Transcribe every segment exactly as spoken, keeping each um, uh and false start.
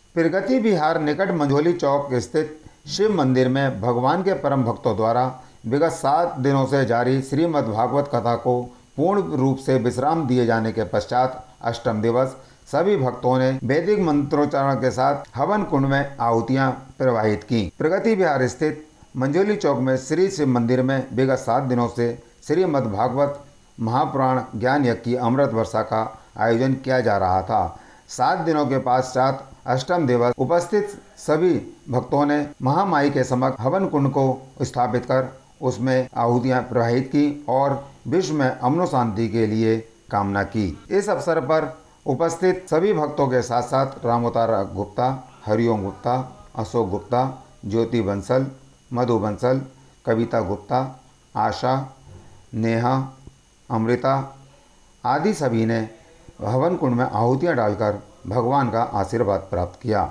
प्रगति विहार निकट मंझोली चौक स्थित शिव मंदिर में भगवान के परम भक्तों द्वारा विगत सात दिनों से जारी श्रीमद् भागवत कथा को पूर्ण रूप से विश्राम दिए जाने के पश्चात अष्टम दिवस सभी भक्तों ने वैदिक मंत्रोच्चारण के साथ हवन कुंड में आहुतियां प्रवाहित की। प्रगति विहार स्थित मंझोली चौक में श्री शिव मंदिर में विगत सात दिनों से श्रीमद् भागवत महापुराण ज्ञान यज्ञ की अमृत वर्षा का आयोजन किया जा रहा था। सात दिनों के पश्चात अष्टम दिवस उपस्थित सभी भक्तों ने महामाई के समक्ष हवन कुंड को स्थापित कर उसमें आहुतियां प्रवाहित की और विश्व में अमन शांति के लिए कामना की। इस अवसर पर उपस्थित सभी भक्तों के साथ साथ रामोतार गुप्ता, हरिओम गुप्ता, अशोक गुप्ता, ज्योति बंसल, मधु बंसल, कविता गुप्ता, आशा, नेहा, अमृता आदि सभी ने हवन कुंड में आहुतियां डालकर भगवान का आशीर्वाद प्राप्त किया।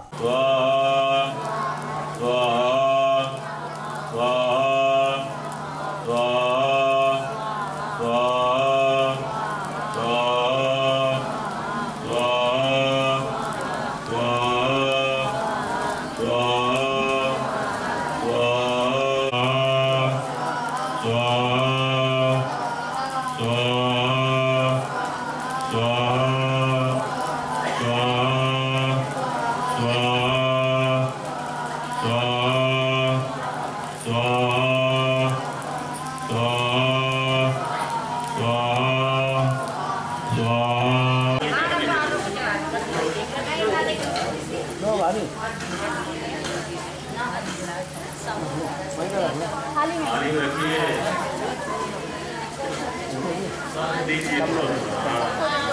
थाली में